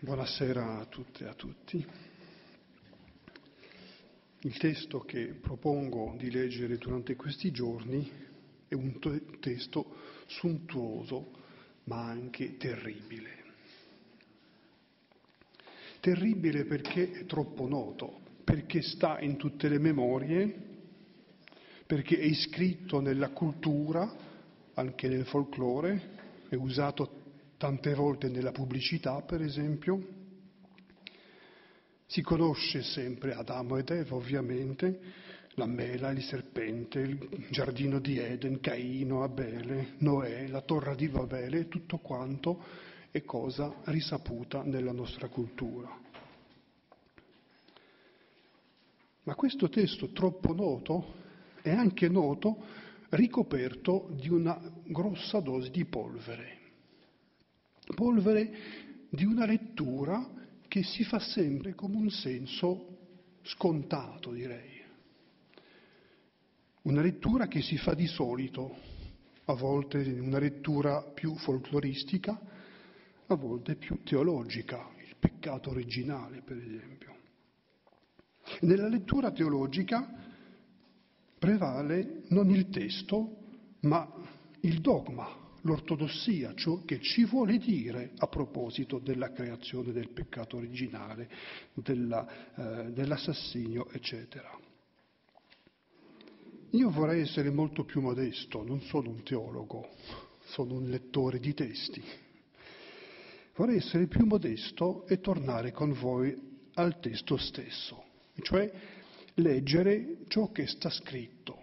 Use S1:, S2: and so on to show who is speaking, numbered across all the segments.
S1: Buonasera a tutte e a tutti. Il testo che propongo di leggere durante questi giorni è un testo sontuoso ma anche terribile. Terribile perché è troppo noto, perché sta in tutte le memorie, perché è iscritto nella cultura, anche nel folklore, è usato tante volte nella pubblicità, per esempio. Si conosce sempre Adamo ed Eva, ovviamente, la mela, il serpente, il giardino di Eden, Caino, Abele, Noè, la torre di Babele, tutto quanto è cosa risaputa nella nostra cultura. Ma questo testo troppo noto è anche noto ricoperto di una grossa dose di polvere di una lettura che si fa sempre con un senso scontato, direi. Una lettura che si fa di solito, a volte una lettura più folcloristica, a volte più teologica, il peccato originale, per esempio. Nella lettura teologica prevale non il testo, ma il dogma, l'ortodossia, ciò che ci vuole dire a proposito della creazione del peccato originale, dell'assassinio, eccetera. Io vorrei essere molto più modesto, non sono un teologo, sono un lettore di testi. Vorrei essere più modesto e tornare con voi al testo stesso, cioè leggere ciò che sta scritto.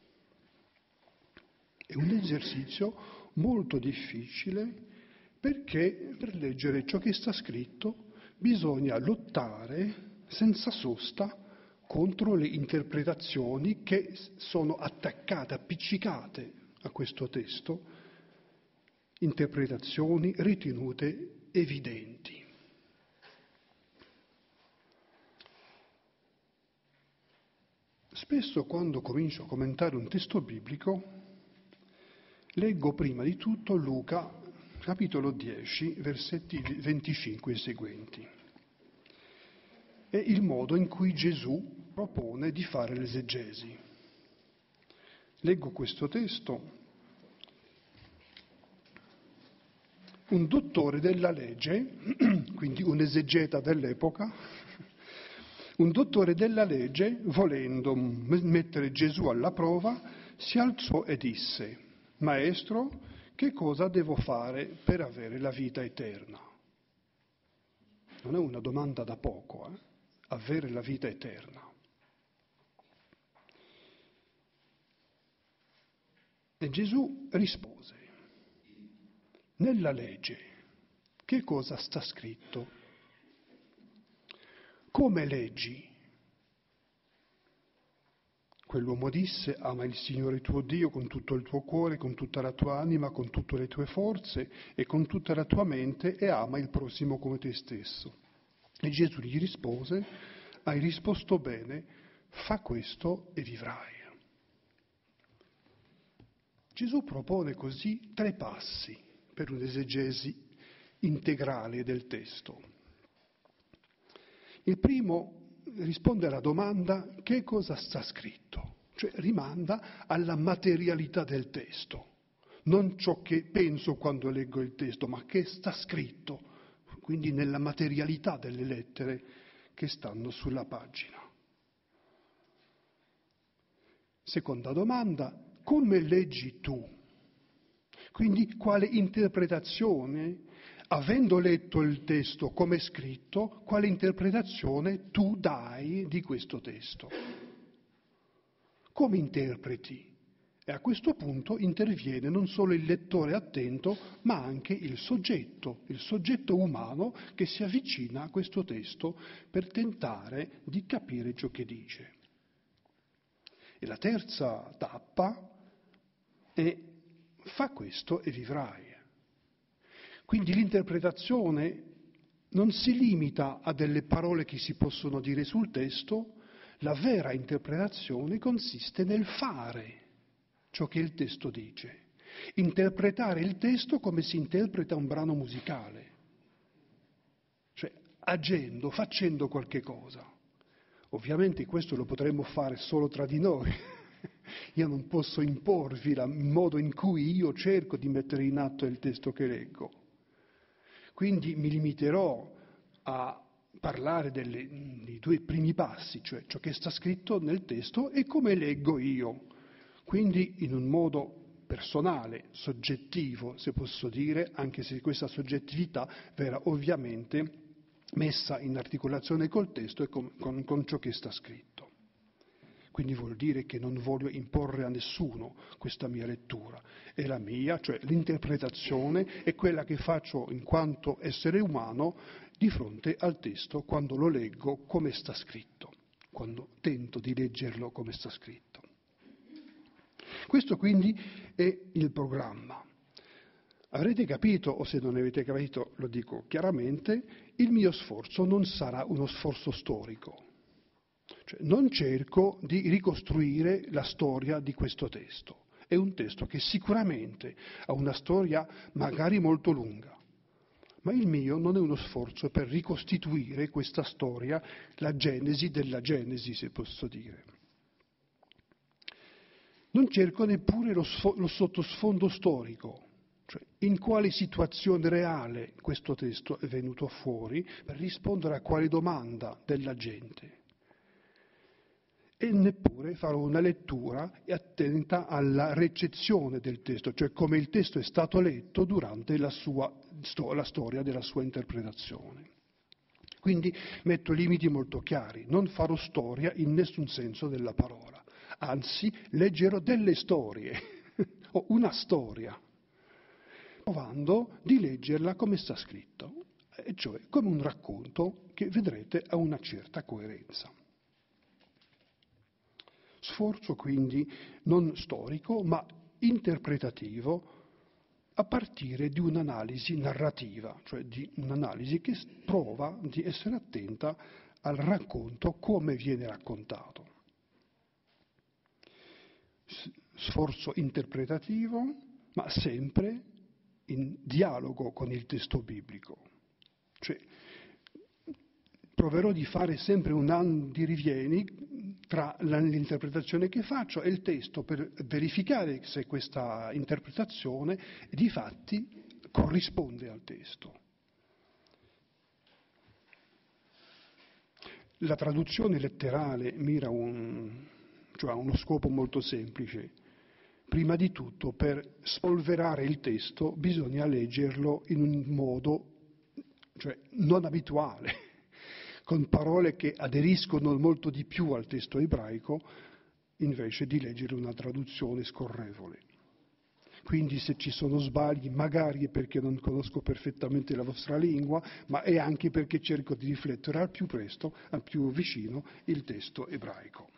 S1: È un esercizio molto difficile perché per leggere ciò che sta scritto bisogna lottare senza sosta contro le interpretazioni che sono attaccate, appiccicate a questo testo, interpretazioni ritenute evidenti. Spesso quando comincio a commentare un testo biblico leggo prima di tutto Luca, capitolo 10, versetti 25 e seguenti. È il modo in cui Gesù propone di fare l'esegesi. Leggo questo testo. Un dottore della legge, quindi un esegeta dell'epoca, un dottore della legge, volendo mettere Gesù alla prova, si alzò e disse: Maestro, che cosa devo fare per avere la vita eterna? Non è una domanda da poco, avere la vita eterna. E Gesù rispose: nella legge, che cosa sta scritto? Come leggi? Quell'uomo disse: ama il Signore tuo Dio con tutto il tuo cuore, con tutta la tua anima, con tutte le tue forze e con tutta la tua mente, e ama il prossimo come te stesso. E Gesù gli rispose: hai risposto bene, fa questo e vivrai. Gesù propone così 3 passi per un'esegesi integrale del testo. Il primo risponde alla domanda: che cosa sta scritto? Cioè rimanda alla materialità del testo, non ciò che penso quando leggo il testo, ma che sta scritto, quindi nella materialità delle lettere che stanno sulla pagina. Seconda domanda: come leggi tu? Quindi quale interpretazione, avendo letto il testo come è scritto, quale interpretazione tu dai di questo testo? Come interpreti? E a questo punto interviene non solo il lettore attento, ma anche il soggetto umano che si avvicina a questo testo per tentare di capire ciò che dice. E la terza tappa è: fa questo e vivrai. Quindi l'interpretazione non si limita a delle parole che si possono dire sul testo, la vera interpretazione consiste nel fare ciò che il testo dice, interpretare il testo come si interpreta un brano musicale, cioè agendo, facendo qualche cosa. Ovviamente questo lo potremmo fare solo tra di noi. Io non posso imporvi il modo in cui io cerco di mettere in atto il testo che leggo. Quindi mi limiterò a parlare dei due primi passi, cioè ciò che sta scritto nel testo e come leggo io. Quindi in un modo personale, soggettivo, se posso dire, anche se questa soggettività verrà ovviamente messa in articolazione col testo e con ciò che sta scritto. Quindi vuol dire che non voglio imporre a nessuno questa mia lettura. È la mia, cioè l'interpretazione è quella che faccio in quanto essere umano di fronte al testo quando lo leggo come sta scritto, quando tento di leggerlo come sta scritto. Questo quindi è il programma. Avrete capito, o se non avete capito lo dico chiaramente, il mio sforzo non sarà uno sforzo storico. Cioè, non cerco di ricostruire la storia di questo testo. È un testo che sicuramente ha una storia magari molto lunga, ma il mio non è uno sforzo per ricostituire questa storia, la genesi della genesi, se posso dire. Non cerco neppure lo sottosfondo storico, cioè in quale situazione reale questo testo è venuto fuori per rispondere a quale domanda della gente. E neppure farò una lettura attenta alla recezione del testo, cioè come il testo è stato letto durante la storia della sua interpretazione. Quindi metto limiti molto chiari, non farò storia in nessun senso della parola, anzi leggerò delle storie, o una storia, provando di leggerla come sta scritto, e cioè come un racconto che vedrete ha una certa coerenza. Sforzo quindi non storico, ma interpretativo a partire di un'analisi narrativa, cioè di un'analisi che prova di essere attenta al racconto come viene raccontato. Sforzo interpretativo, ma sempre in dialogo con il testo biblico. Cioè, proverò di fare sempre un andirivieni tra l'interpretazione che faccio e il testo per verificare se questa interpretazione di fatti corrisponde al testo. La traduzione letterale mira a uno scopo molto semplice. Prima di tutto, per spolverare il testo bisogna leggerlo in un modo, cioè, non abituale, con parole che aderiscono molto di più al testo ebraico, invece di leggere una traduzione scorrevole. Quindi se ci sono sbagli, magari è perché non conosco perfettamente la vostra lingua, ma è anche perché cerco di riflettere al più presto, al più vicino, il testo ebraico.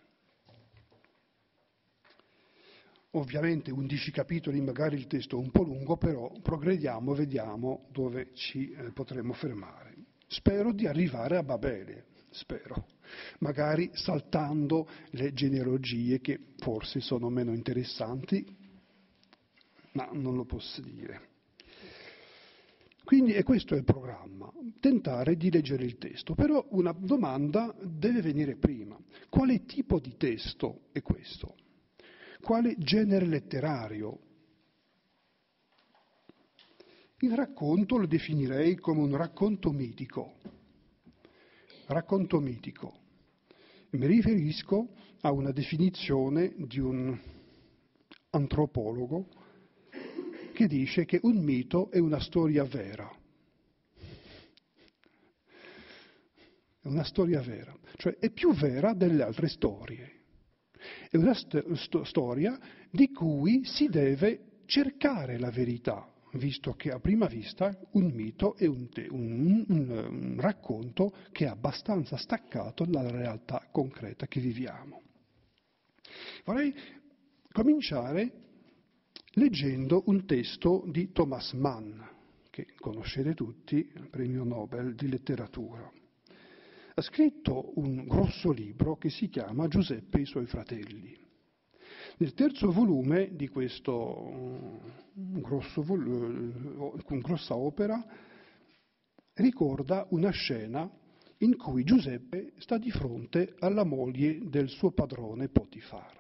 S1: Ovviamente 11 capitoli, magari il testo è un po' lungo, però progrediamo, vediamo dove ci potremo fermare. Spero di arrivare a Babele, magari saltando le genealogie che forse sono meno interessanti, ma non lo posso dire. Quindi questo è il programma, tentare di leggere il testo, però una domanda deve venire prima. Quale tipo di testo è questo? Quale genere letterario? Il racconto lo definirei come un racconto mitico. Racconto mitico. Mi riferisco a una definizione di un antropologo che dice che un mito è una storia vera. È una storia vera, cioè è più vera delle altre storie. È una storia di cui si deve cercare la verità, visto che a prima vista un mito è un racconto che è abbastanza staccato dalla realtà concreta che viviamo. Vorrei cominciare leggendo un testo di Thomas Mann, che conoscete tutti, premio Nobel di letteratura. Ha scritto un grosso libro che si chiama Giuseppe e i suoi fratelli. Nel terzo volume di grossa opera ricorda una scena in cui Giuseppe sta di fronte alla moglie del suo padrone Potifar.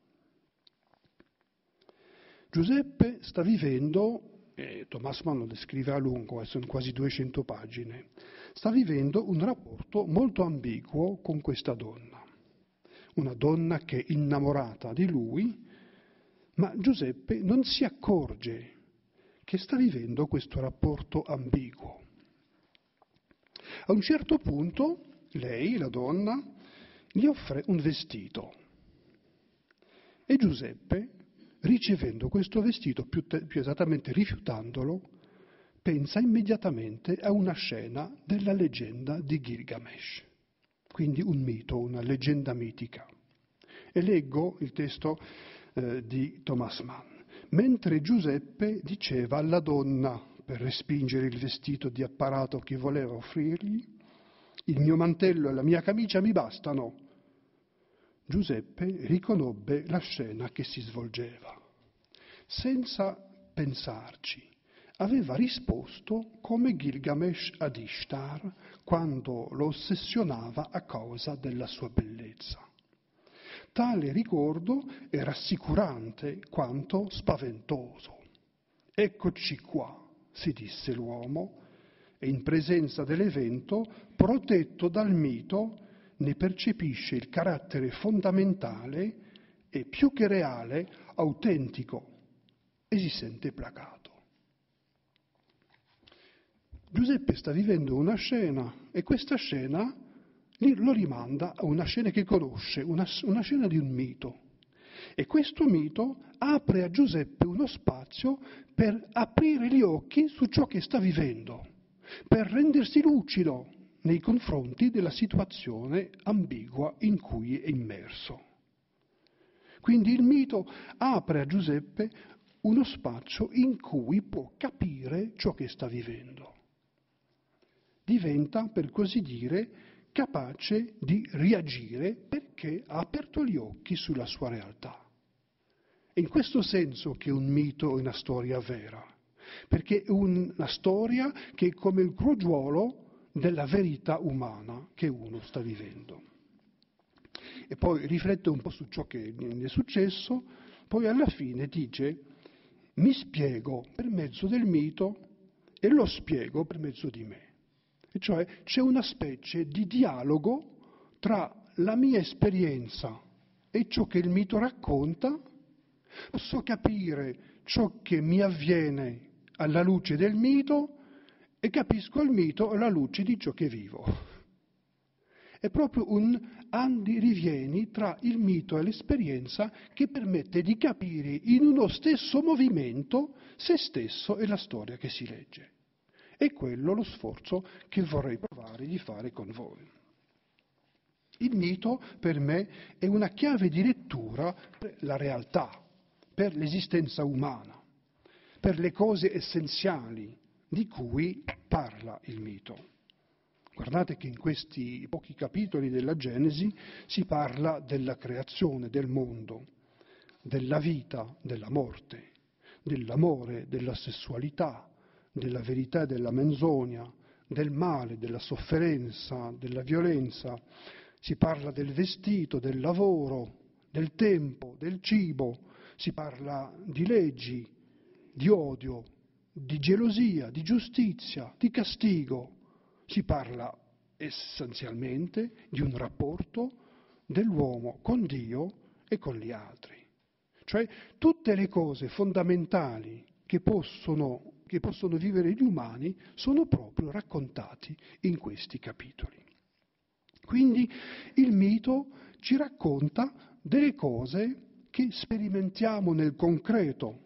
S1: Giuseppe sta vivendo, Thomas Mann lo descrive a lungo, sono quasi 200 pagine, sta vivendo un rapporto molto ambiguo con questa donna. Una donna che è innamorata di lui, ma Giuseppe non si accorge che sta vivendo questo rapporto ambiguo. A un certo punto lei, la donna, gli offre un vestito e Giuseppe, ricevendo questo vestito, più esattamente rifiutandolo, pensa immediatamente a una scena della leggenda di Gilgamesh, quindi un mito, una leggenda mitica. E leggo il testo di Thomas Mann. Mentre Giuseppe diceva alla donna, per respingere il vestito di apparato che voleva offrirgli, il mio mantello e la mia camicia mi bastano, Giuseppe riconobbe la scena che si svolgeva. Senza pensarci, aveva risposto come Gilgamesh ad Ishtar quando lo ossessionava a causa della sua bellezza. Tale ricordo è rassicurante quanto spaventoso. Eccoci qua, si disse l'uomo, e in presenza dell'evento, protetto dal mito, ne percepisce il carattere fondamentale e più che reale, autentico, e si sente placato. Giuseppe sta vivendo una scena e questa scena lo rimanda a una scena che conosce, una scena di un mito. E questo mito apre a Giuseppe uno spazio per aprire gli occhi su ciò che sta vivendo, per rendersi lucido nei confronti della situazione ambigua in cui è immerso. Quindi il mito apre a Giuseppe uno spazio in cui può capire ciò che sta vivendo. Diventa, per così dire, capace di reagire perché ha aperto gli occhi sulla sua realtà. È in questo senso che un mito è una storia vera, perché è una storia che è come il crogiuolo della verità umana che uno sta vivendo. E poi riflette un po' su ciò che gli è successo, poi alla fine dice: mi spiego per mezzo del mito e lo spiego per mezzo di me. E cioè c'è una specie di dialogo tra la mia esperienza e ciò che il mito racconta. Posso capire ciò che mi avviene alla luce del mito e capisco il mito alla luce di ciò che vivo. È proprio un andirivieni tra il mito e l'esperienza che permette di capire in uno stesso movimento se stesso e la storia che si legge. È quello lo sforzo che vorrei provare di fare con voi. Il mito per me è una chiave di lettura per la realtà, per l'esistenza umana, per le cose essenziali di cui parla il mito. Guardate che in questi pochi capitoli della Genesi si parla della creazione del mondo, della vita, della morte, dell'amore, della sessualità, della verità e della menzogna, del male, della sofferenza, della violenza. Si parla del vestito, del lavoro, del tempo, del cibo, si parla di leggi, di odio, di gelosia, di giustizia, di castigo. Si parla essenzialmente di un rapporto dell'uomo con Dio e con gli altri. Cioè tutte le cose fondamentali che possono vivere gli umani sono proprio raccontati in questi capitoli. Quindi il mito ci racconta delle cose che sperimentiamo nel concreto,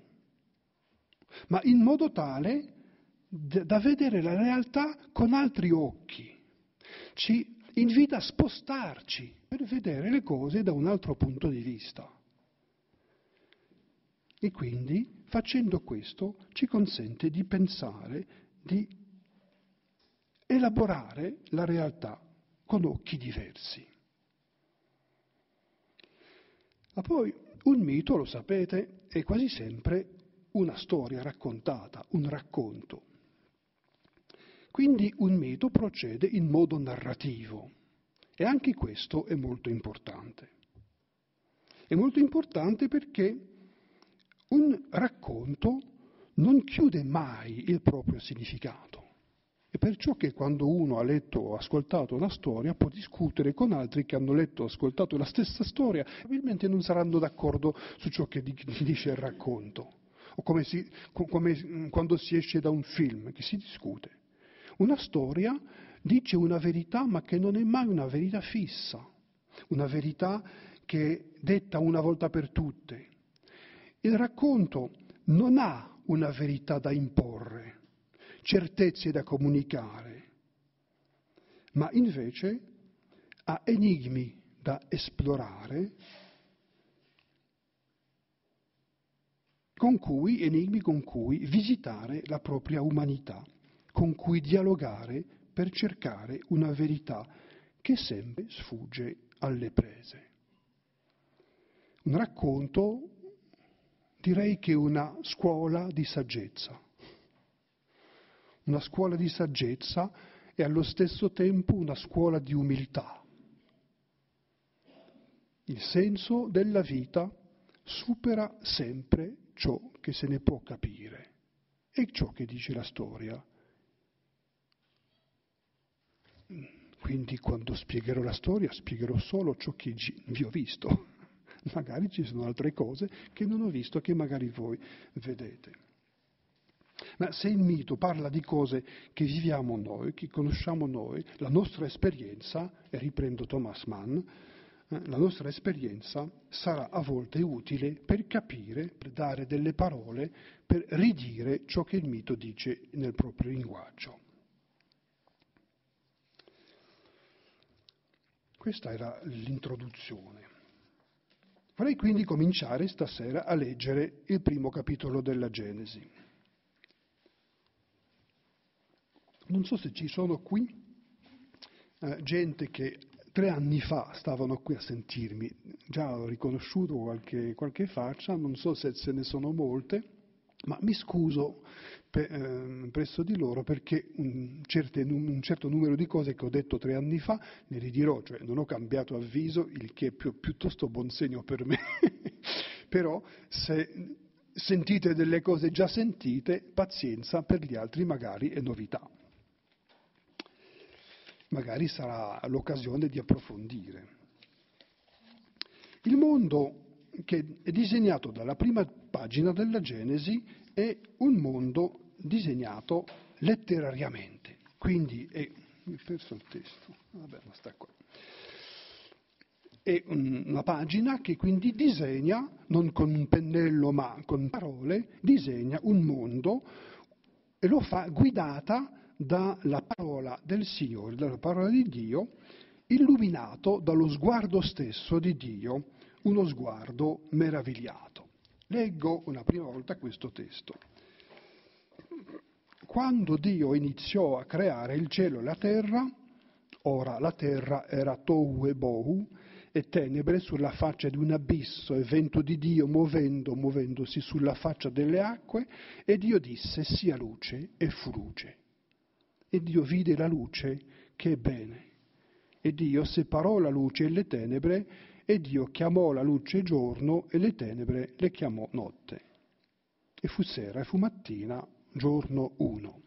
S1: ma in modo tale da vedere la realtà con altri occhi. Ci invita a spostarci per vedere le cose da un altro punto di vista. E quindi, facendo questo, ci consente di pensare, di elaborare la realtà con occhi diversi. Ma poi un mito, lo sapete, è quasi sempre una storia raccontata, un racconto. Quindi un mito procede in modo narrativo e anche questo è molto importante. È molto importante perché un racconto non chiude mai il proprio significato. È perciò che quando uno ha letto o ascoltato una storia può discutere con altri che hanno letto o ascoltato la stessa storia, probabilmente non saranno d'accordo su ciò che dice il racconto, o come quando si esce da un film, che si discute. Una storia dice una verità, ma che non è mai una verità fissa, una verità che è detta una volta per tutte. Il racconto non ha una verità da imporre, certezze da comunicare, ma invece ha enigmi da esplorare, enigmi con cui visitare la propria umanità, con cui dialogare per cercare una verità che sempre sfugge alle prese. Un racconto, direi che è una scuola di saggezza. Una scuola di saggezza e allo stesso tempo una scuola di umiltà. Il senso della vita supera sempre ciò che se ne può capire e ciò che dice la storia. Quindi quando spiegherò la storia spiegherò solo ciò che vi ho visto. Magari ci sono altre cose che non ho visto, che magari voi vedete. Ma se il mito parla di cose che viviamo noi, che conosciamo noi, la nostra esperienza, e riprendo Thomas Mann, la nostra esperienza sarà a volte utile per capire, per dare delle parole, per ridire ciò che il mito dice nel proprio linguaggio. Questa era l'introduzione. Vorrei quindi cominciare stasera a leggere il primo capitolo della Genesi. Non so se ci sono qui gente che 3 anni fa stavano qui a sentirmi, già ho riconosciuto qualche faccia, non so se ne sono molte, ma mi scuso presso di loro perché un certo numero di cose che ho detto 3 anni fa ne ridirò, cioè non ho cambiato avviso, il che è piuttosto buon segno per me, però se sentite delle cose già sentite, pazienza, per gli altri magari è novità. Magari sarà l'occasione di approfondire. Il mondo che è disegnato dalla prima pagina della Genesi è un mondo disegnato letterariamente, quindi mi ho perso il testo, vabbè, ma sta qua. È una pagina che quindi disegna, non con un pennello ma con parole, disegna un mondo e lo fa guidata dalla parola del Signore, dalla parola di Dio, illuminato dallo sguardo stesso di Dio, uno sguardo meravigliato. Leggo una prima volta questo testo. Quando Dio iniziò a creare il cielo e la terra, ora la terra era tohu e bohu, e tenebre sulla faccia di un abisso, e vento di Dio muovendosi sulla faccia delle acque, e Dio disse: sia luce, e fu luce. E Dio vide la luce che è bene. E Dio separò la luce e le tenebre, e Dio chiamò la luce giorno e le tenebre le chiamò notte. E fu sera e fu mattina, giorno 1.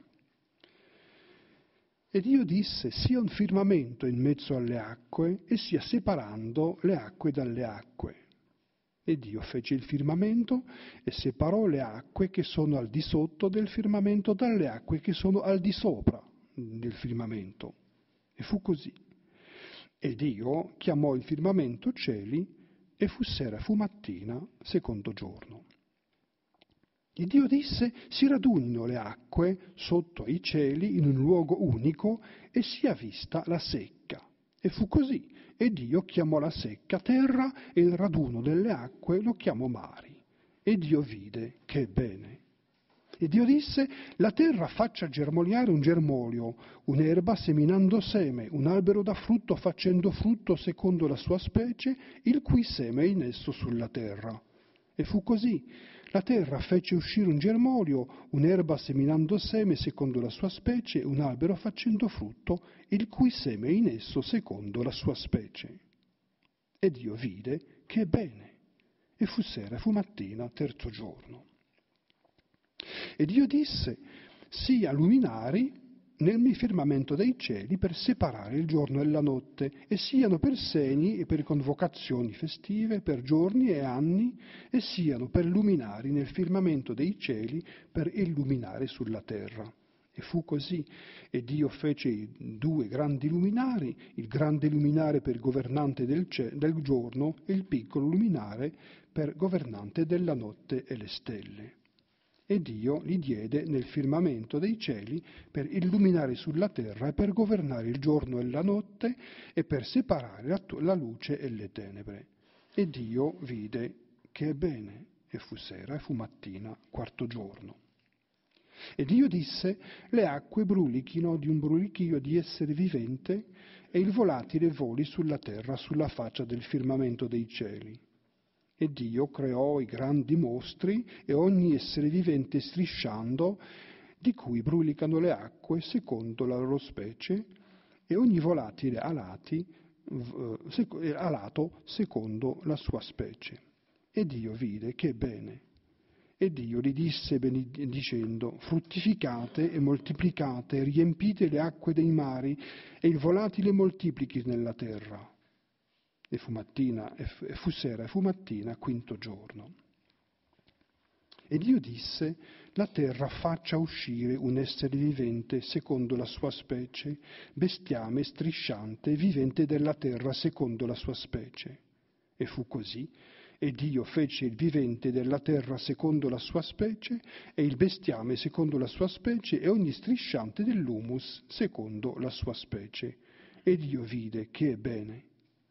S1: E Dio disse: sia un firmamento in mezzo alle acque e sia separando le acque dalle acque. E Dio fece il firmamento e separò le acque che sono al di sotto del firmamento dalle acque che sono al di sopra del firmamento. E fu così. E Dio chiamò il firmamento cieli, e fu sera e fu mattina, secondo giorno. E Dio disse: si radunino le acque sotto ai cieli in un luogo unico e sia vista la secca. E fu così. E Dio chiamò la secca terra e il raduno delle acque lo chiamò mari. E Dio vide che è bene. E Dio disse: la terra faccia germogliare un germoglio, un'erba seminando seme, un albero da frutto facendo frutto secondo la sua specie, il cui seme è in esso sulla terra. E fu così. La terra fece uscire un germoglio, un'erba seminando seme secondo la sua specie, e un albero facendo frutto, il cui seme è in esso secondo la sua specie. E Dio vide che è bene. E fu sera, e fu mattina, terzo giorno. E Dio disse, sia luminari nel firmamento dei cieli per separare il giorno e la notte, e siano per segni e per convocazioni festive, per giorni e anni, e siano per luminari nel firmamento dei cieli per illuminare sulla terra. E fu così. E Dio fece i due grandi luminari, il grande luminare per governante del giorno e il piccolo luminare per governante della notte e le stelle. E Dio li diede nel firmamento dei cieli per illuminare sulla terra e per governare il giorno e la notte e per separare la luce e le tenebre. E Dio vide che è bene, e fu sera e fu mattina, quarto giorno. E Dio disse, le acque brulichino di un brulichio di essere vivente e il volatile voli sulla terra, sulla faccia del firmamento dei cieli. E Dio creò i grandi mostri e ogni essere vivente strisciando, di cui brulicano le acque secondo la loro specie, e ogni volatile alato secondo la sua specie. E Dio vide che è bene. E Dio gli disse dicendo, fruttificate e moltiplicate, riempite le acque dei mari, e il volatile moltiplichi nella terra. E fu sera e fu mattina, quinto giorno. E Dio disse, la terra faccia uscire un essere vivente secondo la sua specie, bestiame strisciante, vivente della terra secondo la sua specie. E fu così. E Dio fece il vivente della terra secondo la sua specie, e il bestiame secondo la sua specie, e ogni strisciante dell'humus secondo la sua specie. E Dio vide che è bene.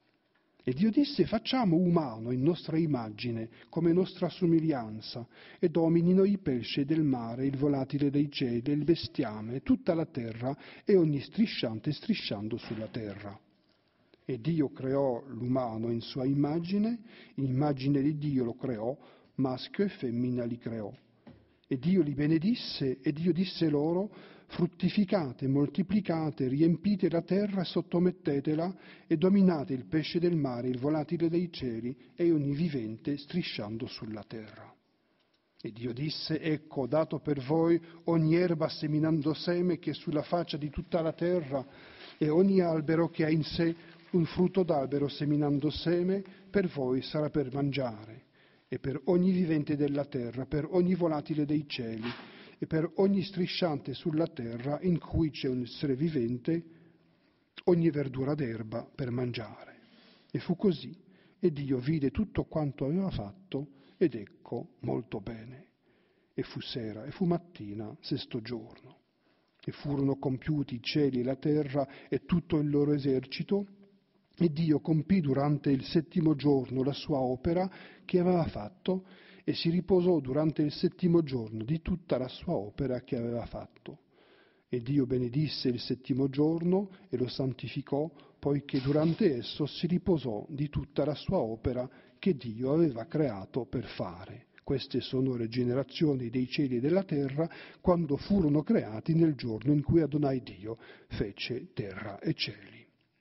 S1: E Dio disse, facciamo umano in nostra immagine, come nostra somiglianza, e dominino i pesci del mare, il volatile dei cieli, il bestiame, tutta la terra, e ogni strisciante strisciando sulla terra. E Dio creò l'umano in sua immagine di Dio lo creò, maschio e femmina li creò. E Dio li benedisse, e Dio disse loro, fruttificate, moltiplicate, riempite la terra e sottomettetela, e dominate il pesce del mare, il volatile dei cieli, e ogni vivente strisciando sulla terra. E Dio disse, ecco, dato per voi ogni erba seminando seme che è sulla faccia di tutta la terra, e ogni albero che ha in sé un frutto d'albero seminando seme, per voi sarà per mangiare, e per ogni vivente della terra, per ogni volatile dei cieli, e per ogni strisciante sulla terra in cui c'è un essere vivente, ogni verdura d'erba per mangiare. E fu così, e Dio vide tutto quanto aveva fatto, ed ecco, molto bene. E fu sera, e fu mattina, sesto giorno. E furono compiuti i cieli e la terra e tutto il loro esercito, e Dio compì durante il settimo giorno la sua opera che aveva fatto e si riposò durante il settimo giorno di tutta la sua opera che aveva fatto. E Dio benedisse il settimo giorno e lo santificò, poiché durante esso si riposò di tutta la sua opera che Dio aveva creato per fare. Queste sono le generazioni dei cieli e della terra quando furono creati nel giorno in cui Adonai Dio fece terra e cieli.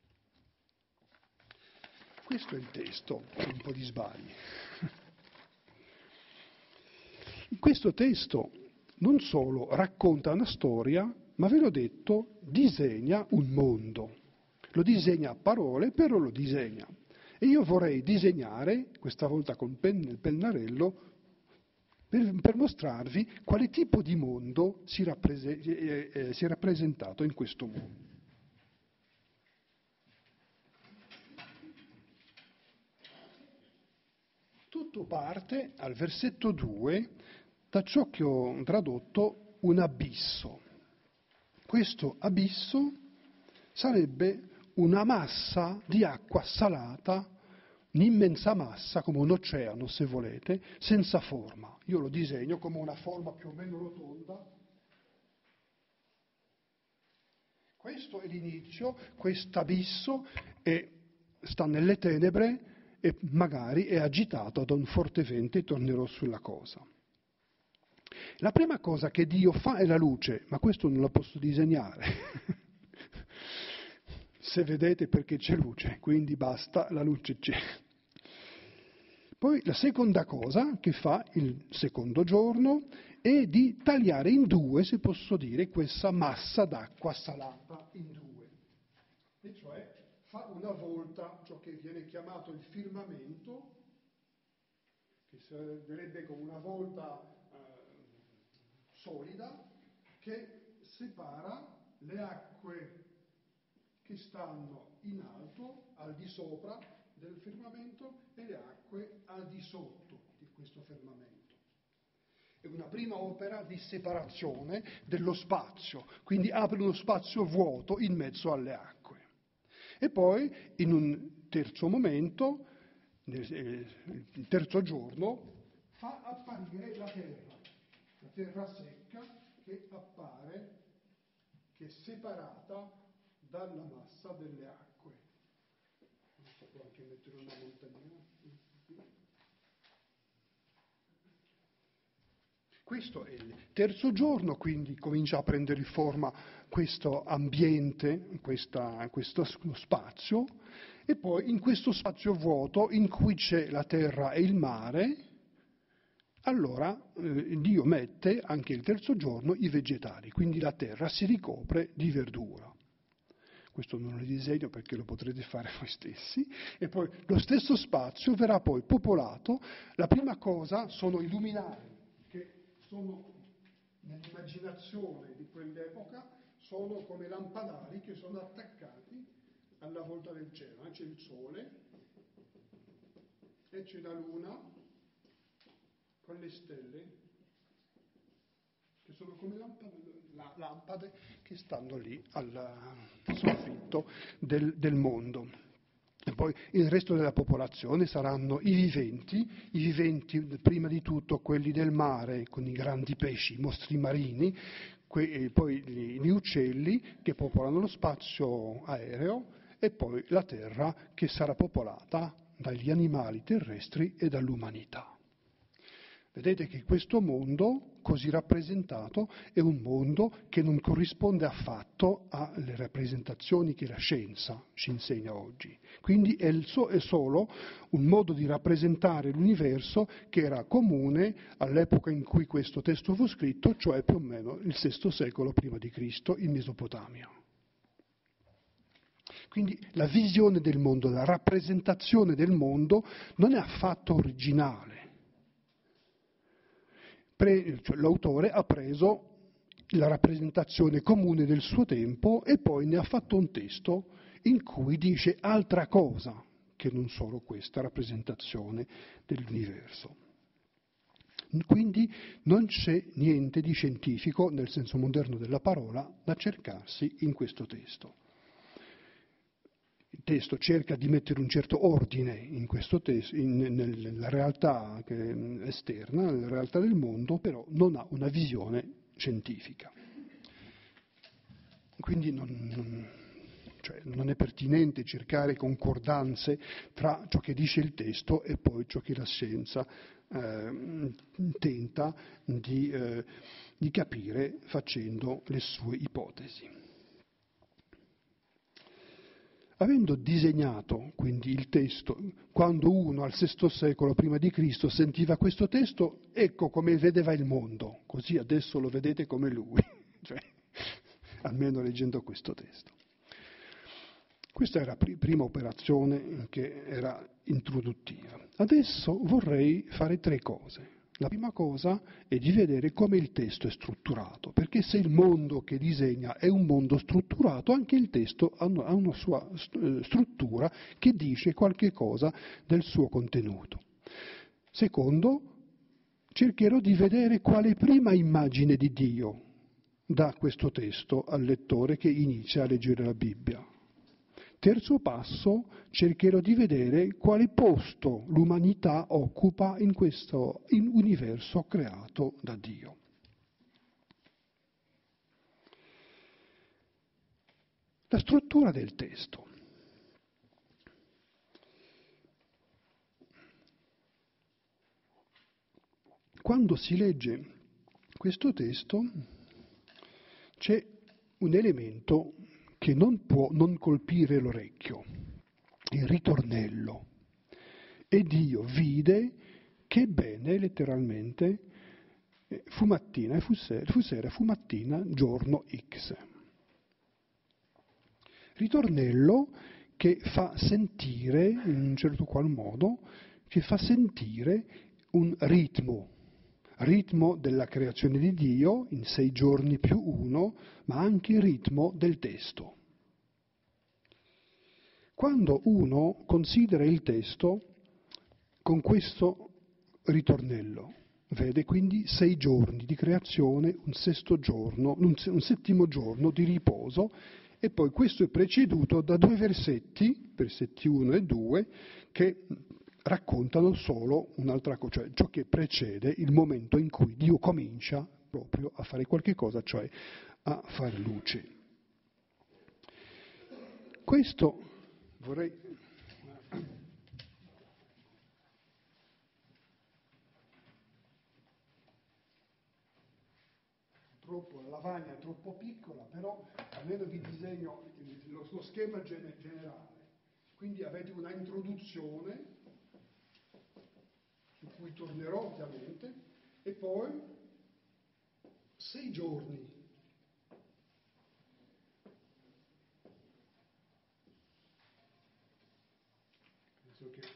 S1: Questo è il testo, con un po' di sbagli. Questo testo non solo racconta una storia, ma ve l'ho detto, disegna un mondo. Lo disegna a parole, però lo disegna. E io vorrei disegnare, questa volta con il pennarello, per mostrarvi quale tipo di mondo si è rappresentato in questo mondo. Tutto parte al versetto 2 da ciò che ho tradotto un abisso. Questo abisso sarebbe una massa di acqua salata, un'immensa massa, come un oceano se volete, senza forma. Io lo disegno come una forma più o meno rotonda. Questo è l'inizio, quest'abisso sta nelle tenebre e magari è agitato da un forte vento, e tornerò sulla cosa. La prima cosa che Dio fa è la luce, ma questo non la posso disegnare. Se vedete perché c'è luce, quindi basta, la luce c'è. Poi la seconda cosa che fa il secondo giorno è di tagliare in due, se posso dire, questa massa d'acqua salata in due. E cioè fa una volta ciò che viene chiamato il firmamento, che sarebbe come una volta solida, che separa le acque che stanno in alto, al di sopra del firmamento, e le acque al di sotto di questo firmamento. È una prima opera di separazione dello spazio, quindi apre uno spazio vuoto in mezzo alle acque. E poi, in un terzo momento, il terzo giorno, fa apparire la terra secca che appare, che è separata dalla massa delle acque. Posso anche mettere una montagnina. Questo è il terzo giorno, quindi comincia a prendere forma questo ambiente, questo spazio, e poi in questo spazio vuoto in cui c'è la terra e il mare, allora Dio mette anche il terzo giorno i vegetali, quindi la terra si ricopre di verdura. Questo non lo disegno perché lo potrete fare voi stessi, e poi lo stesso spazio verrà poi popolato. La prima cosa sono i luminari, che sono nell'immaginazione di quell'epoca, sono come lampadari che sono attaccati alla volta del cielo. C'è il sole e c'è la luna con le stelle, che sono come lampade che stanno lì al soffitto del mondo. E poi il resto della popolazione saranno i viventi prima di tutto quelli del mare, con i grandi pesci, i mostri marini, poi gli uccelli che popolano lo spazio aereo, e poi la terra che sarà popolata dagli animali terrestri e dall'umanità. Vedete che questo mondo, così rappresentato, è un mondo che non corrisponde affatto alle rappresentazioni che la scienza ci insegna oggi. Quindi è solo un modo di rappresentare l'universo che era comune all'epoca in cui questo testo fu scritto, cioè più o meno il VI secolo prima di Cristo in Mesopotamia. Quindi la visione del mondo, la rappresentazione del mondo non è affatto originale. L'autore ha preso la rappresentazione comune del suo tempo e poi ne ha fatto un testo in cui dice altra cosa che non solo questa rappresentazione dell'universo. Quindi non c'è niente di scientifico, nel senso moderno della parola, da cercarsi in questo testo. Il testo cerca di mettere un certo ordine in questo testo, nella realtà esterna, nella realtà del mondo, però non ha una visione scientifica. Quindi non è pertinente cercare concordanze tra ciò che dice il testo e poi ciò che la scienza tenta di capire facendo le sue ipotesi. Avendo disegnato quindi il testo, quando uno al VI secolo prima di Cristo sentiva questo testo, ecco come vedeva il mondo, così adesso lo vedete come lui, cioè, almeno leggendo questo testo. Questa era la prima operazione che era introduttiva. Adesso vorrei fare 3 cose. La prima cosa è di vedere come il testo è strutturato, perché se il mondo che disegna è un mondo strutturato, anche il testo ha una sua struttura che dice qualche cosa del suo contenuto. Secondo, cercherò di vedere quale prima immagine di Dio dà questo testo al lettore che inizia a leggere la Bibbia. Terzo passo, cercherò di vedere quale posto l'umanità occupa in questo universo creato da Dio. La struttura del testo. Quando si legge questo testo c'è un elemento che non può non colpire l'orecchio, il ritornello. E Dio vide che bene, letteralmente, fu mattina e fu sera, fu mattina, giorno X. Ritornello che fa sentire, in un certo qual modo, che fa sentire un ritmo della creazione di Dio in 6 giorni più 1, ma anche il ritmo del testo. Quando uno considera il testo con questo ritornello, vede quindi 6 giorni di creazione, un settimo giorno di riposo, e poi questo è preceduto da 2 versetti 1 e 2, che raccontano solo un'altra cosa, cioè ciò che precede il momento in cui Dio comincia proprio a fare qualche cosa, cioè a fare luce. Questo vorrei... La lavagna è troppo piccola, però almeno vi disegno lo schema generale. Quindi avete una introduzione, su cui tornerò ovviamente, e poi 6 giorni. Penso che...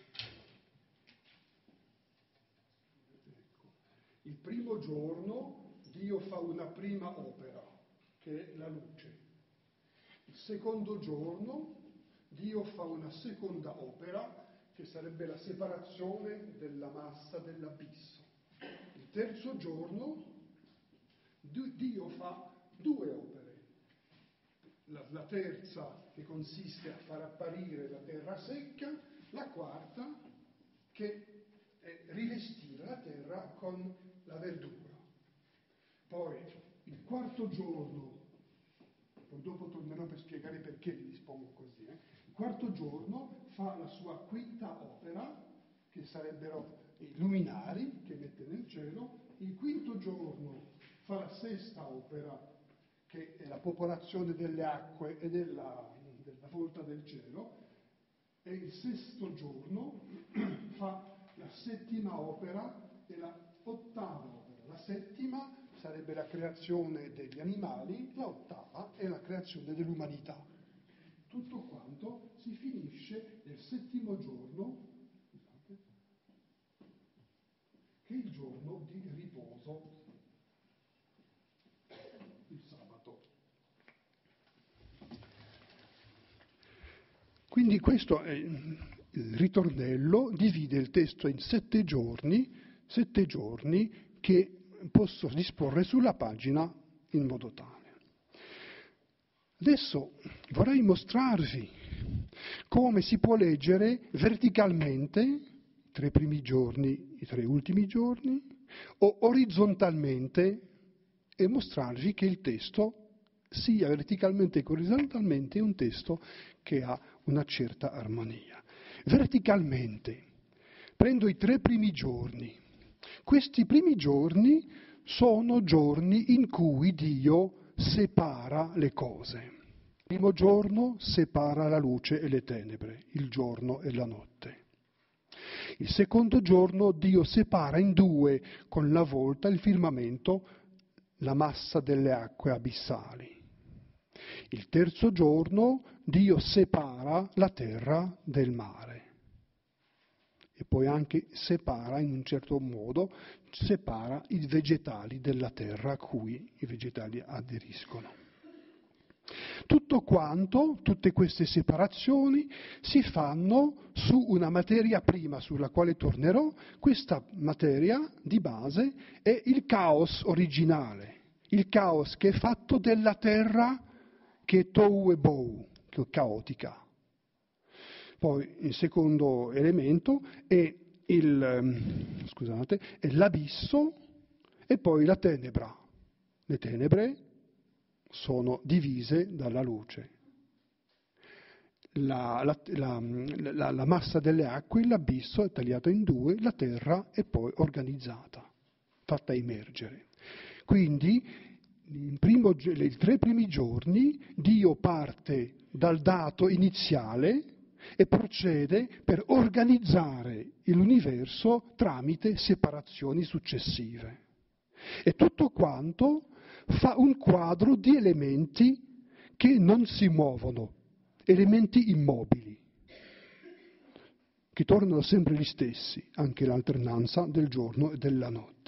S1: Ecco. Il primo giorno Dio fa una prima opera, che è la luce. Il secondo giorno Dio fa una seconda opera, che sarebbe la separazione della massa dell'abisso. Il terzo giorno Dio fa 2 opere. La terza, che consiste a far apparire la terra secca, la quarta, che è rivestire la terra con la verdura. Poi il quarto giorno, poi dopo tornerò per spiegare perché li dispongo così, il quarto giorno fa la sua quinta opera, che sarebbero i luminari che mette nel cielo. Il quinto giorno fa la sesta opera, che è la popolazione delle acque e della volta del cielo, e il sesto giorno fa la settima opera e la ottava opera. La settima sarebbe la creazione degli animali, la ottava è la creazione dell'umanità. Tutto quanto si finisce nel settimo giorno, che è il giorno di riposo, il sabato. Quindi questo è il ritornello, divide il testo in 7 giorni che posso disporre sulla pagina in modo tale. Adesso vorrei mostrarvi come si può leggere verticalmente i 3 primi giorni, i 3 ultimi giorni, o orizzontalmente, e mostrarvi che il testo, sia verticalmente che orizzontalmente, è un testo che ha una certa armonia. Verticalmente, prendo i 3 primi giorni. Questi primi giorni sono giorni in cui Dio separa le cose. Il primo giorno separa la luce e le tenebre, il giorno e la notte. Il secondo giorno Dio separa in 2 con la volta, il firmamento, la massa delle acque abissali. Il terzo giorno Dio separa la terra del mare. E poi anche separa, in un certo modo, separa i vegetali della terra a cui i vegetali aderiscono. Tutto quanto, tutte queste separazioni si fanno su una materia prima sulla quale tornerò. Questa materia di base è il caos originale, il caos che è fatto della terra che è tohu e bohu, che è caotica. Poi il secondo elemento è è l'abisso e poi la tenebra. Le tenebre sono divise dalla luce. La massa delle acque, l'abisso è tagliato in 2, la terra è poi organizzata, fatta emergere. Quindi, i 3 primi giorni, Dio parte dal dato iniziale e procede per organizzare l'universo tramite separazioni successive. E tutto quanto fa un quadro di elementi che non si muovono, elementi immobili, che tornano sempre gli stessi, anche l'alternanza del giorno e della notte.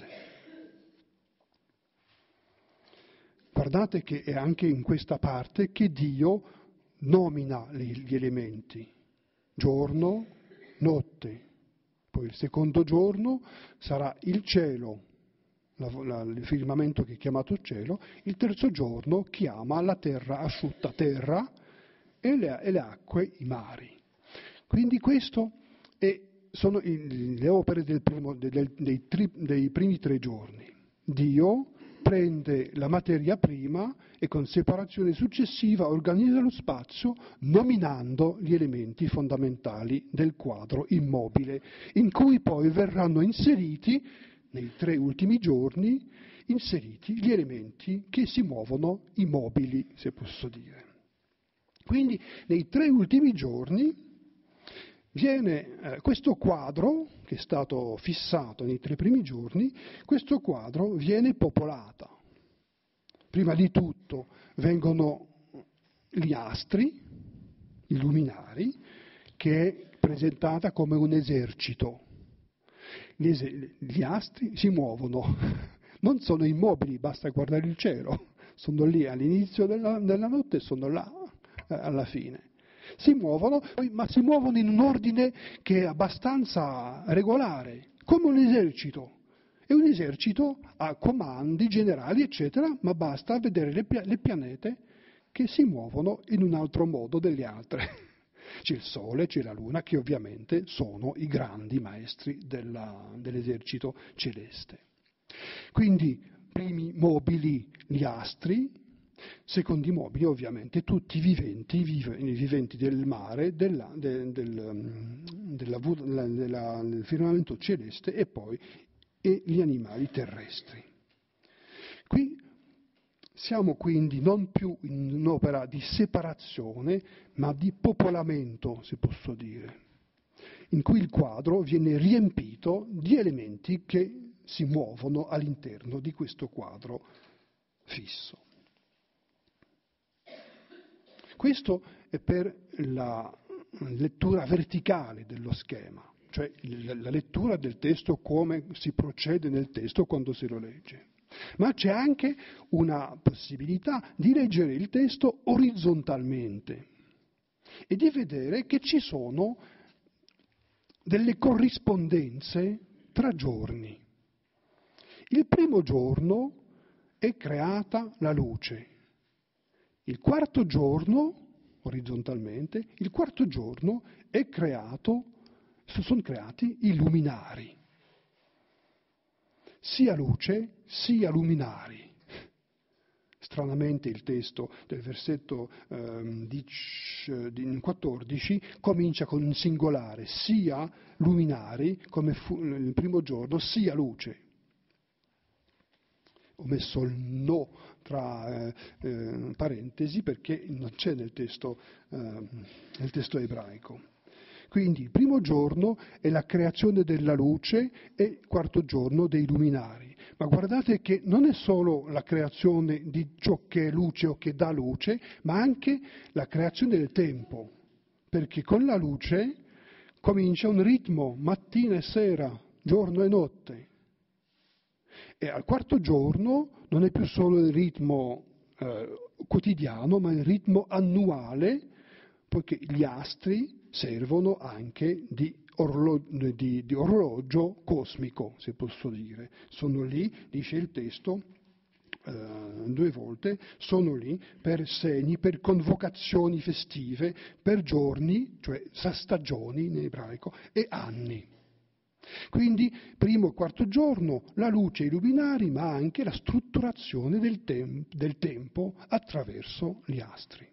S1: Guardate che è anche in questa parte che Dio nomina gli elementi, giorno, notte, poi il secondo giorno sarà il cielo, il firmamento che è chiamato cielo, il terzo giorno chiama la terra asciutta terra e le acque i mari. Quindi questo sono le opere dei primi 3 giorni. Dio prende la materia prima e con separazione successiva organizza lo spazio nominando gli elementi fondamentali del quadro immobile, in cui poi verranno inseriti, nei 3 ultimi giorni, gli elementi che si muovono immobili, se posso dire. Quindi nei 3 ultimi giorni viene questo quadro, che è stato fissato nei 3 primi giorni, questo quadro viene popolata. Prima di tutto vengono gli astri, i luminari, che è presentata come un esercito. Gli astri si muovono, non sono immobili, basta guardare il cielo, sono lì all'inizio della notte e sono là alla fine. Si muovono, ma si muovono in un ordine che è abbastanza regolare, come un esercito. E un esercito ha comandi generali, eccetera, ma basta vedere le pianete che si muovono in un altro modo delle altre. C'è il Sole, c'è la Luna, che ovviamente sono i grandi maestri dell'esercito celeste. Quindi, primi mobili gli astri, secondi mobili ovviamente tutti i viventi del mare, del firmamento celeste e gli animali terrestri. Qui siamo quindi non più in un'opera di separazione, ma di popolamento, se posso dire, in cui il quadro viene riempito di elementi che si muovono all'interno di questo quadro fisso. Questo è per la lettura verticale dello schema, cioè la lettura del testo, come si procede nel testo quando si lo legge. Ma c'è anche una possibilità di leggere il testo orizzontalmente e di vedere che ci sono delle corrispondenze tra giorni. Il primo giorno è creata la luce. Il quarto giorno, orizzontalmente, il quarto giorno sono creati i luminari. Sia luce, sia luminari. Stranamente il testo del versetto 14 comincia con un singolare, sia luminari, come fu il primo giorno, sia luce. Ho messo il no tra parentesi perché non c'è nel testo ebraico. Quindi il primo giorno è la creazione della luce e il quarto giorno dei luminari. Ma guardate che non è solo la creazione di ciò che è luce o che dà luce, ma anche la creazione del tempo. Perché con la luce comincia un ritmo mattina e sera, giorno e notte. E al quarto giorno non è più solo il ritmo quotidiano, ma il ritmo annuale, poiché gli astri servono anche di orologio cosmico, se posso dire. Sono lì, dice il testo 2 volte, sono lì per segni, per convocazioni festive, per giorni, cioè stagioni in ebraico, e anni. Quindi, primo e quarto giorno, la luce e i luminari, ma anche la strutturazione del tempo attraverso gli astri.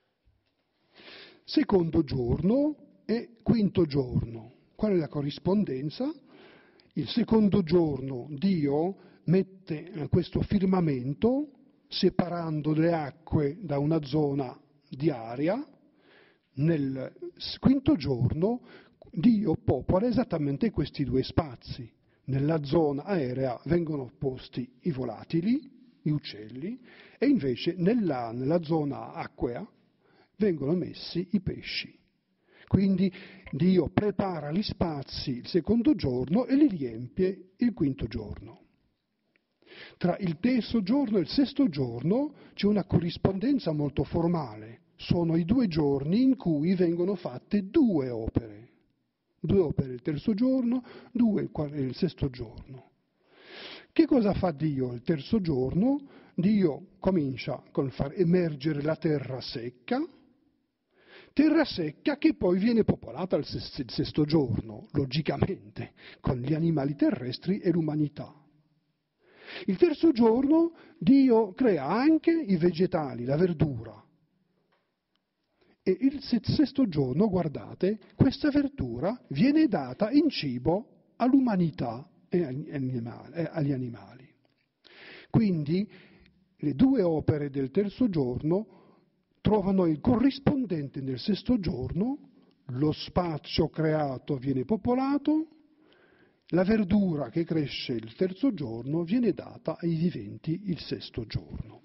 S1: Secondo giorno e quinto giorno. Qual è la corrispondenza? Il secondo giorno Dio mette questo firmamento separando le acque da una zona di aria. Nel quinto giorno Dio popola esattamente questi due spazi. Nella zona aerea vengono posti i volatili, gli uccelli, e invece nella zona acquea vengono messi i pesci. Quindi Dio prepara gli spazi il secondo giorno e li riempie il quinto giorno. Tra il terzo giorno e il sesto giorno c'è una corrispondenza molto formale. Sono i 2 giorni in cui vengono fatte 2 opere. 2 opere il terzo giorno, 2 il sesto giorno. Che cosa fa Dio il terzo giorno? Dio comincia con far emergere la terra secca che poi viene popolata il sesto giorno, logicamente, con gli animali terrestri e l'umanità. Il terzo giorno Dio crea anche i vegetali, la verdura. E il sesto giorno, guardate, questa verdura viene data in cibo all'umanità e agli animali. Quindi le 2 opere del terzo giorno trovano il corrispondente nel sesto giorno, lo spazio creato viene popolato, la verdura che cresce il terzo giorno viene data ai viventi il sesto giorno.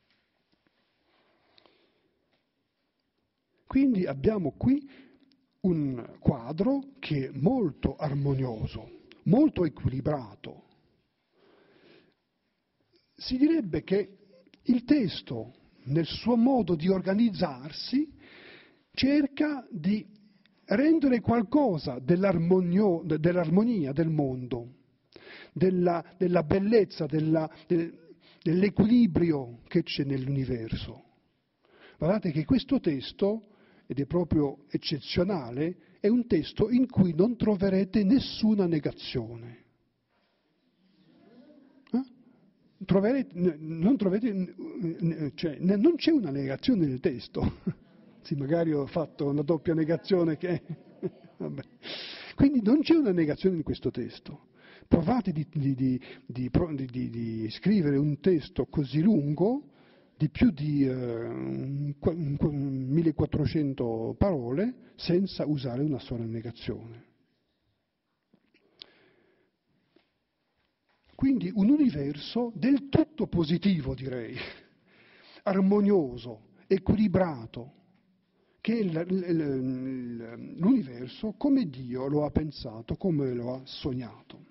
S1: Quindi abbiamo qui un quadro che è molto armonioso, molto equilibrato. Si direbbe che il testo, nel suo modo di organizzarsi, cerca di rendere qualcosa dell'armonia del mondo, della bellezza, dell'equilibrio che c'è nell'universo. Guardate che questo testo, ed è proprio eccezionale, è un testo in cui non troverete nessuna negazione. Non c'è una negazione nel testo. Sì, magari ho fatto una doppia negazione che... Vabbè. Quindi non c'è una negazione in questo testo. Provate di scrivere un testo così lungo, di più di 1400 parole, senza usare una sola negazione. Quindi un universo del tutto positivo, direi, armonioso, equilibrato, che è l'universo come Dio lo ha pensato, come lo ha sognato.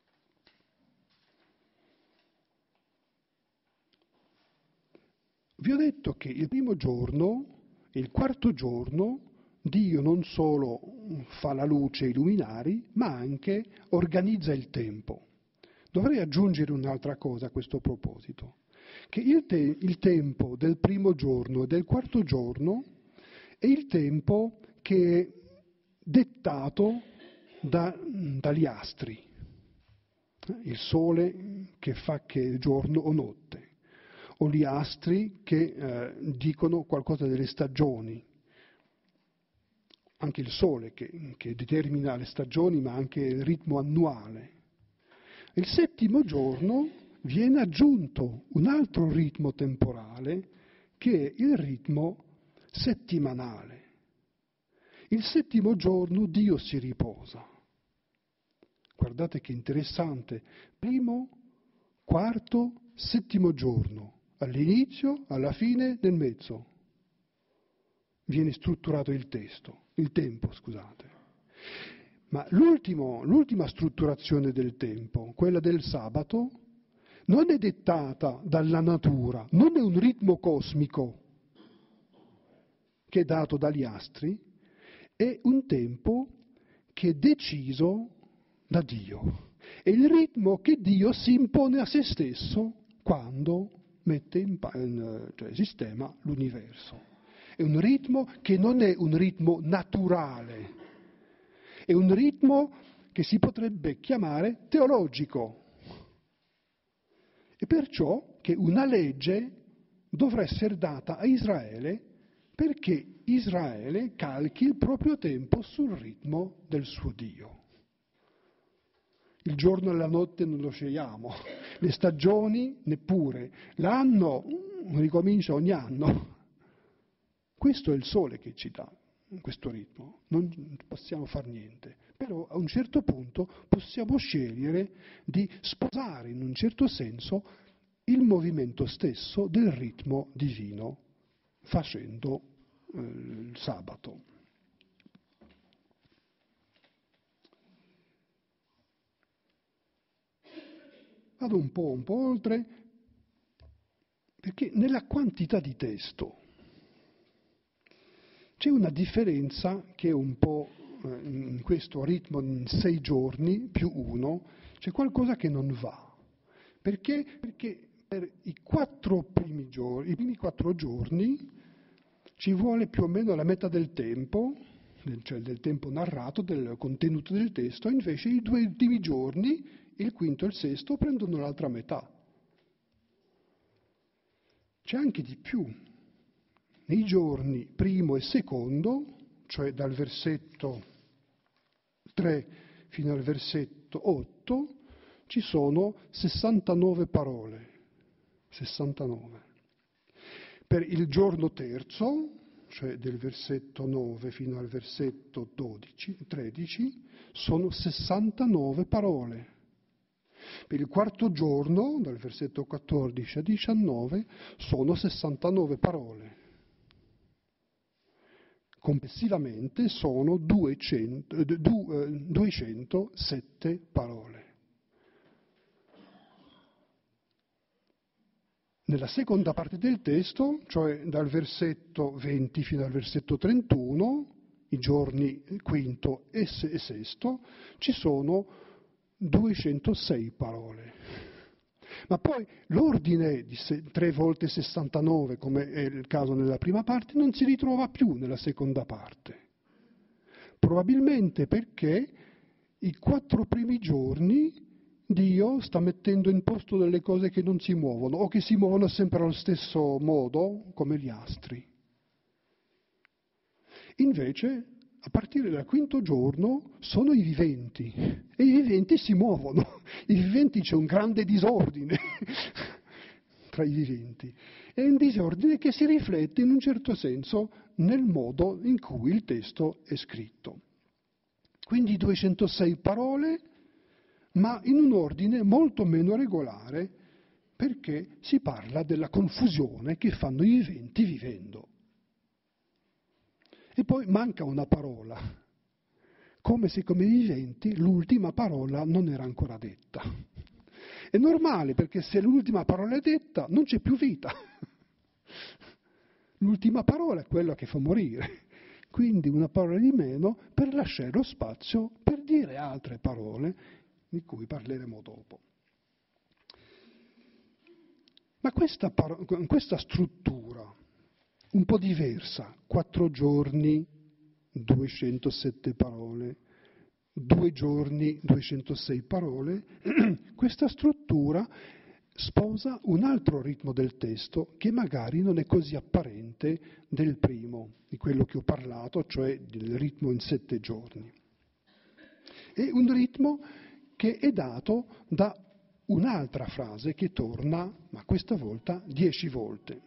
S1: Vi ho detto che il primo giorno e il quarto giorno Dio non solo fa la luce e i luminari, ma anche organizza il tempo. Dovrei aggiungere un'altra cosa a questo proposito, che il tempo del primo giorno e del quarto giorno è il tempo che è dettato dagli astri, il sole che fa che è giorno o notte, o gli astri che dicono qualcosa delle stagioni, anche il sole che determina le stagioni, ma anche il ritmo annuale. Il settimo giorno viene aggiunto un altro ritmo temporale che è il ritmo settimanale. Il settimo giorno Dio si riposa. Guardate che interessante. Primo, quarto, settimo giorno. All'inizio, alla fine, nel mezzo. Viene strutturato il tempo, scusate. Ma l'ultima strutturazione del tempo, quella del sabato, non è dettata dalla natura, non è un ritmo cosmico che è dato dagli astri, è un tempo che è deciso da Dio. È il ritmo che Dio si impone a se stesso quando mette cioè sistema l'universo. È un ritmo che non è un ritmo naturale, è un ritmo che si potrebbe chiamare teologico. E perciò che una legge dovrà essere data a Israele perché Israele calchi il proprio tempo sul ritmo del suo Dio. Il giorno e la notte non lo scegliamo, le stagioni neppure, l'anno ricomincia ogni anno. Questo è il sole che ci dà questo ritmo, non possiamo far niente, però a un certo punto possiamo scegliere di sposare in un certo senso il movimento stesso del ritmo divino, facendo il sabato. Vado un po' oltre, perché nella quantità di testo c'è una differenza che è un po' in questo ritmo in 6 giorni più 1, c'è qualcosa che non va. Perché? Perché per i primi 4 giorni ci vuole più o meno la metà del tempo, cioè del tempo narrato, del contenuto del testo, invece i 2 ultimi giorni, il quinto e il sesto, prendono l'altra metà. C'è anche di più. Nei giorni primo e secondo, cioè dal versetto 3 fino al versetto 8, ci sono 69 parole. 69. Per il giorno terzo, cioè del versetto 9 fino al versetto 13, sono 69 parole. Per il quarto giorno, dal versetto 14 a 19, sono 69 parole. Complessivamente sono 207 parole. Nella seconda parte del testo, cioè dal versetto 20 fino al versetto 31, i giorni quinto e sesto, ci sono 206 parole. Ma poi l'ordine di 3 volte 69, come è il caso nella prima parte, non si ritrova più nella seconda parte. Probabilmente perché i 4 primi giorni Dio sta mettendo in posto delle cose che non si muovono o che si muovono sempre allo stesso modo, come gli astri. Invece, a partire dal quinto giorno, sono i viventi, e i viventi si muovono. I viventi c'è un grande disordine tra i viventi. È un disordine che si riflette in un certo senso nel modo in cui il testo è scritto. Quindi 206 parole, ma in un ordine molto meno regolare, perché si parla della confusione che fanno i viventi vivendo. E poi manca una parola, come se come viventi l'ultima parola non era ancora detta. È normale, perché se l'ultima parola è detta non c'è più vita. L'ultima parola è quella che fa morire. Quindi una parola di meno per lasciare lo spazio per dire altre parole di cui parleremo dopo. Ma questa struttura un po' diversa, 4 giorni, 207 parole, 2 giorni, 206 parole, questa struttura sposa un altro ritmo del testo che magari non è così apparente del primo, di quello che ho parlato, cioè del ritmo in 7 giorni. È un ritmo che è dato da un'altra frase che torna, ma questa volta 10 volte.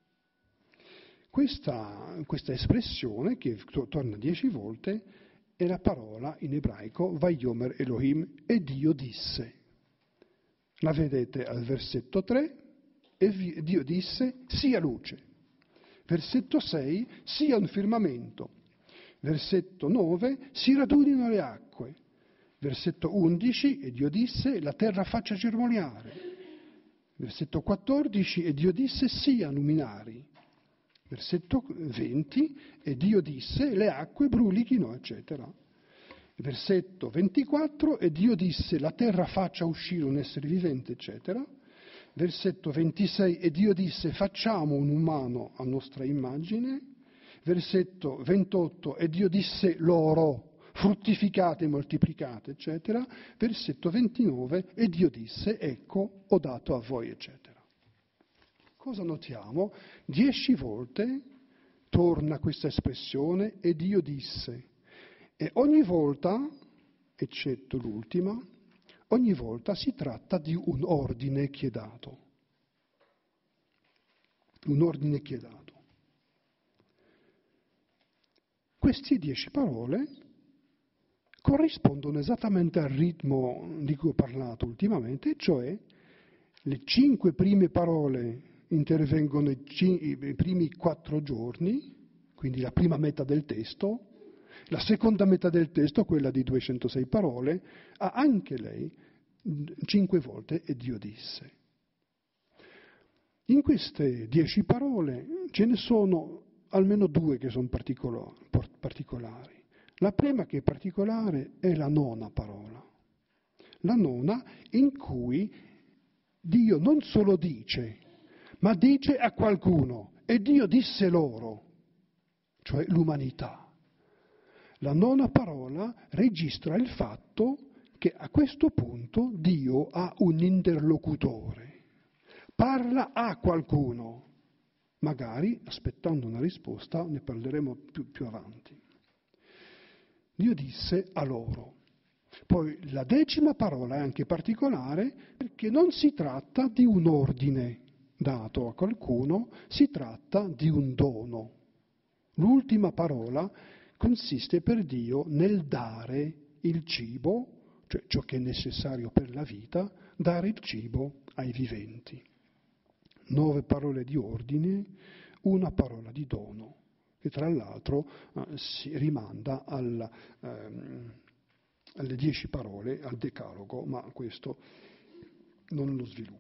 S1: Questa espressione, che torna 10 volte, è la parola in ebraico Vayomer Elohim, e Dio disse. La vedete al versetto 3, e Dio disse sia luce. Versetto 6, sia un firmamento. Versetto 9, si radunino le acque. Versetto 11, e Dio disse la terra faccia germogliare. Versetto 14, e Dio disse sia luminari. Versetto 20, e Dio disse le acque brulichino, eccetera. Versetto 24, e Dio disse la terra faccia uscire un essere vivente, eccetera. Versetto 26, e Dio disse facciamo un umano a nostra immagine. Versetto 28, e Dio disse loro fruttificate e moltiplicate, eccetera. Versetto 29, e Dio disse ecco ho dato a voi, eccetera. Cosa notiamo? 10 volte torna questa espressione e Dio disse. E ogni volta, eccetto l'ultima, ogni volta si tratta di un ordine che è dato. Un ordine che è dato. Queste 10 parole corrispondono esattamente al ritmo di cui ho parlato ultimamente, cioè le 5 prime parole intervengono i primi 4 giorni, quindi la prima metà del testo, la seconda metà del testo, quella di 206 parole, ha anche lei 5 volte e Dio disse. In queste 10 parole ce ne sono almeno 2 che sono particolari. La prima che è particolare è la 9ª parola. La 9ª in cui Dio non solo dice, ma dice a qualcuno, e Dio disse loro, cioè l'umanità. La 9ª parola registra il fatto che a questo punto Dio ha un interlocutore, parla a qualcuno, magari aspettando una risposta, ne parleremo più avanti. Dio disse a loro. Poi la 10ª parola è anche particolare perché non si tratta di un ordine dato a qualcuno, si tratta di un dono. L'ultima parola consiste per Dio nel dare il cibo, cioè ciò che è necessario per la vita, dare il cibo ai viventi. 9 parole di ordine, una parola di dono, che tra l'altro si rimanda alle 10 parole, al Decalogo, ma questo non lo sviluppo.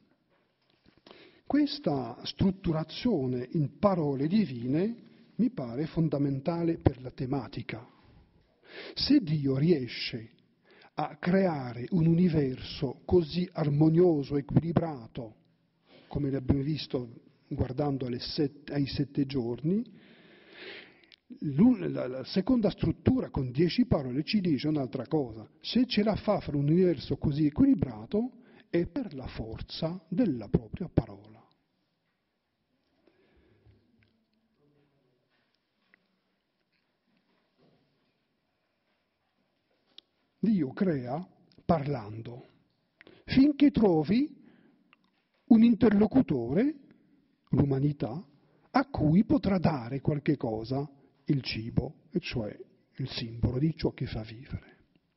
S1: Questa strutturazione in parole divine mi pare fondamentale per la tematica. Se Dio riesce a creare un universo così armonioso, equilibrato, come l'abbiamo visto guardando ai 7 giorni, la seconda struttura con 10 parole ci dice un'altra cosa. Se ce la fa fare un universo così equilibrato è per la forza della propria parola. Dio crea parlando, finché trovi un interlocutore, l'umanità, a cui potrà dare qualche cosa, il cibo, e cioè il simbolo di ciò che fa vivere.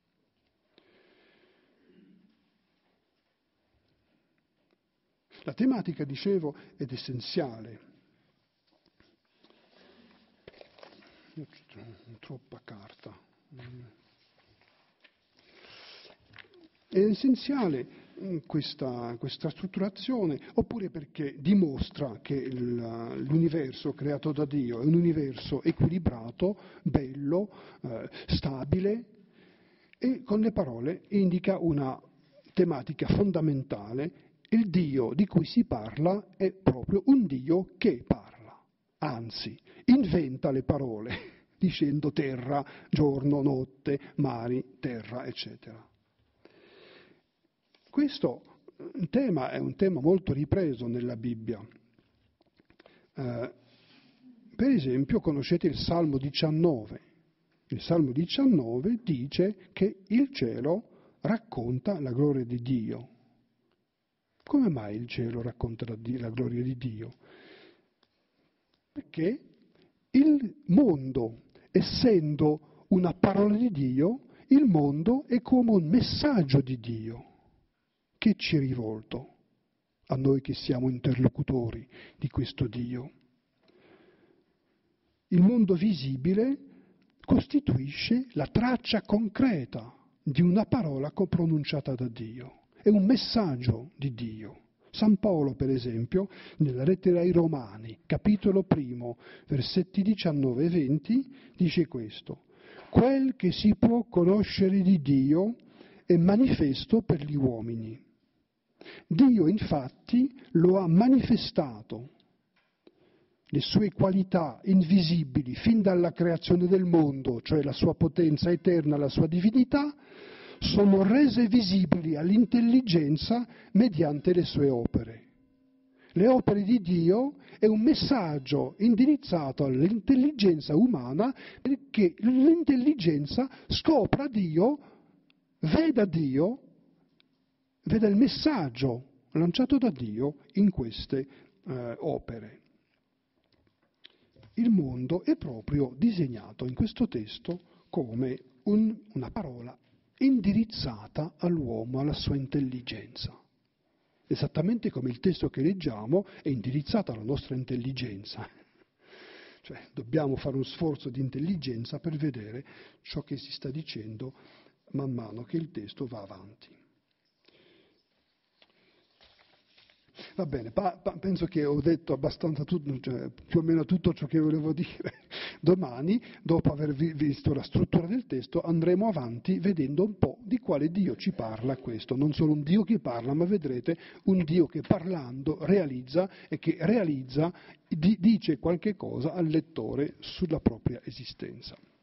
S1: La tematica, dicevo, è essenziale. Io ho troppa carta. È essenziale questa strutturazione, oppure perché dimostra che l'universo creato da Dio è un universo equilibrato, bello, stabile, e con le parole indica una tematica fondamentale. Il Dio di cui si parla è proprio un Dio che parla, anzi, inventa le parole, dicendo terra, giorno, notte, mari, terra, eccetera. Questo tema è un tema molto ripreso nella Bibbia. Per esempio, conoscete il Salmo 19. Il Salmo 19 dice che il cielo racconta la gloria di Dio. Come mai il cielo racconta la gloria di Dio? Perché il mondo, essendo una parola di Dio, il mondo è come un messaggio di Dio che ci è rivolto a noi che siamo interlocutori di questo Dio. Il mondo visibile costituisce la traccia concreta di una parola pronunciata da Dio. È un messaggio di Dio. San Paolo, per esempio, nella lettera ai Romani, capitolo 1, versetti 19 e 20, dice questo: quel che si può conoscere di Dio è manifesto per gli uomini. Dio infatti lo ha manifestato. Le sue qualità invisibili fin dalla creazione del mondo, cioè la sua potenza eterna, la sua divinità, sono rese visibili all'intelligenza mediante le sue opere. Le opere di Dio è un messaggio indirizzato all'intelligenza umana perché l'intelligenza scopra Dio, veda Dio, veda il messaggio lanciato da Dio in queste opere. Il mondo è proprio disegnato in questo testo come una parola indirizzata all'uomo, alla sua intelligenza. Esattamente come il testo che leggiamo è indirizzato alla nostra intelligenza. Cioè, dobbiamo fare uno sforzo di intelligenza per vedere ciò che si sta dicendo man mano che il testo va avanti. Va bene, penso che ho detto abbastanza tutto, cioè, più o meno tutto ciò che volevo dire. Domani, dopo aver visto la struttura del testo, andremo avanti vedendo un po' di quale Dio ci parla questo. Non solo un Dio che parla, ma vedrete un Dio che parlando realizza e che realizza, dice qualche cosa al lettore sulla propria esistenza.